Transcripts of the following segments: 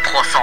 300.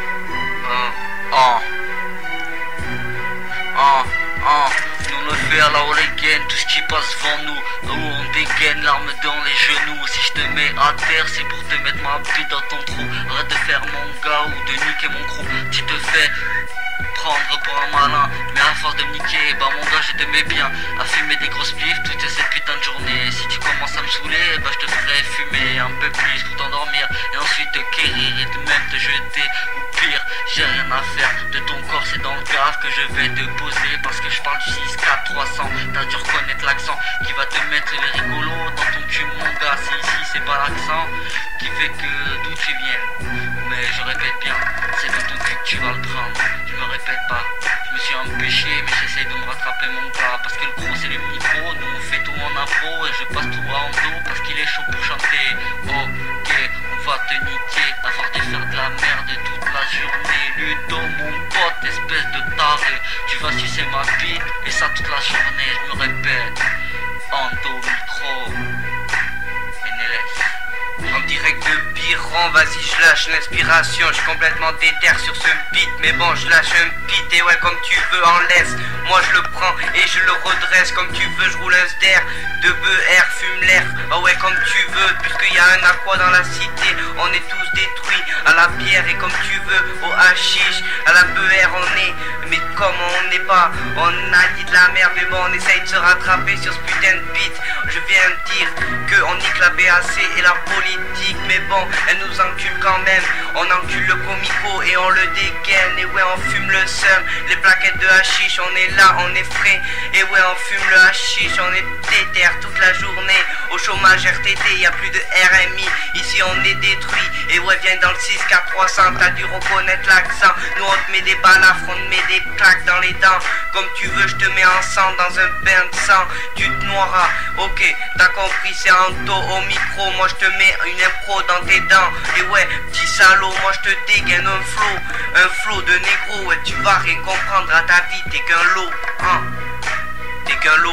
Nous on le fait à la Oregon, tout ce qui passe devant nous. Où on dégaine, l'arme dans les genoux. Si je te mets à terre, c'est pour te mettre ma bite dans ton trou. Arrête de faire mon gars ou de niquer mon crew. Tu te fais prendre pour un malin, mais à force de me niquer, bah mon gars je te mets bien à fumer des grosses pifs toute cette putain de journée. Si tu commences à me saouler, bah je te ferai fumer un peu plus pour t'endormir et ensuite te quérir et même te jeter ou pire. J'ai rien à faire de ton corps, c'est dans le grave que je vais te poser parce que je parle du 6-4-300. T'as dû reconnaître l'accent qui va te mettre les rigolos dans ton cul mon gars. Si ici c'est pas l'accent qui fait que d'où tu viennes, mais je répète bien, c'est dans ton cul que tu vas le prendre. Je me répète pas, je me suis empêché mais j'essaie de me rattraper mon gars. Parce que le gros c'est le micro, nous on fait tout en impro et je passe tout en dos parce qu'il est chaud pour chanter. Ok, on va te niquer, avoir de faire de la merde toute la journée. Ludo mon pote, espèce de taré, tu vas sucer ma bite et ça toute la journée. Je me répète, Ando micro, NLS. En direct de Biran, vas-y je lâche l'inspiration, je suis complètement déter sur ce beat, mais bon je lâche un beat et ouais comme tu veux en laisse, moi je le prends et je le redresse comme tu veux, je roule un ster, de BR, fume l'air, ah ouais comme tu veux, puisqu'il y a un aqua dans la cité, on est tous détruits, à la bière et comme tu veux, au hashish, à la BR on est, mais comme on n'est pas, on a dit de la merde, mais bon on essaye de se rattraper sur ce putain de beat, je viens de dire qu'on nique la BAC et la politique, mais bon, elle nous encule quand même. On encule le comico et on le dégaine. Et ouais, on fume le seum, les plaquettes de hashish, on est là, on est frais. Et ouais, on fume le hashish, on est déter toute la journée. Au chômage RTT, y a plus de RMI. Ici, on est détruit. Et ouais, viens dans le 6-4-300, t'as dû reconnaître l'accent. Nous, on te met des balafres, on te met des plaques dans les dents. Comme tu veux, je te mets en sang dans un bain de sang. Tu te noieras, ok, t'as compris, c'est Anto au micro. Moi, je te mets une impro dans tes dents. Et ouais, petit salaud, moi je te dégaine un flow de négro. Ouais, tu vas rien comprendre à ta vie, t'es qu'un lot, hein. T'es qu'un lot.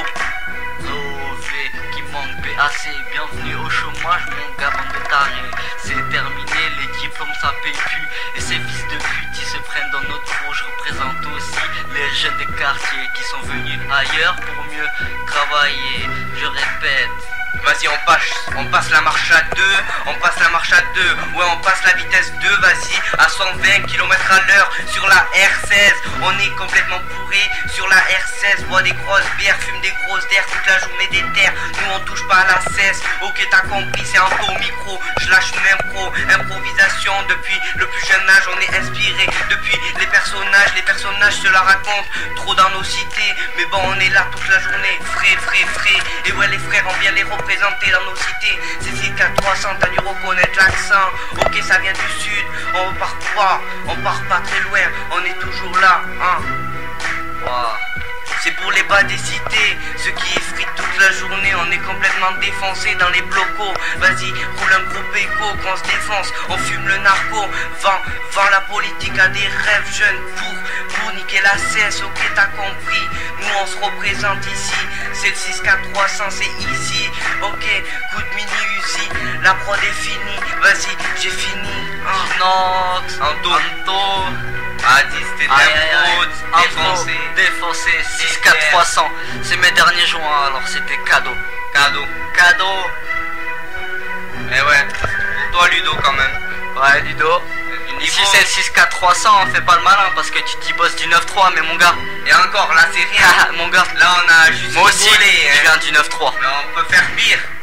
Lové qui manque BAC, bienvenue au chômage, mon gars, bande de tarés. C'est terminé, les diplômes ça paye plus. Et ces fils de pute, ils se prennent dans notre trou. Je représente aussi les jeunes des quartiers qui sont venus ailleurs pour mieux travailler. Je répète. Vas-y on passe la marche à 2, on passe la marche à 2, ouais on passe la vitesse 2, vas-y, à 120 km à l'heure sur la R16, on est complètement bourré sur la R16, boit des grosses bières, fume des grosses terres toute la journée des terres, nous on touche pas à la cesse, ok t'as compris c'est un peu au micro, je lâche une impro, improvisation, depuis le plus jeune âge on est inspiré, depuis les personnages se la racontent, trop dans nos cités, mais bon on est là toute la journée, frais, et ouais les frères on vient les représenter dans nos cités, c'est 6-4-300, t'as dû reconnaître l'accent, ok ça vient du sud, on part pas très loin, on est toujours là, hein. Wow. C'est pour les bas des cités, ceux qui effritent toute la journée, on est complètement défoncé dans les blocos. Vas-y, roule un gros péco, qu'on se défonce, on fume le narco, vend la politique à des rêves jeunes pour niquer la cesse, ok t'as compris, nous on se représente ici, c'est le 6-4-300, c'est ici, ok, coup de mini Uzi, la prod est finie, vas-y, j'ai fini, hein. Nox, Anto. Adi, c'était défoncé, 6-4-300, c'est mes derniers joints, alors c'était cadeau. Eh ouais, pour toi Ludo quand même. Ouais Ludo, ici c'est le 6-4-300, on fait pas le malin parce que tu t'y bosses du 9-3 mais mon gars. Et encore là c'est rien, mon gars, là on a juste moi aussi rigolé, je viens du 9-3. Mais on peut faire pire.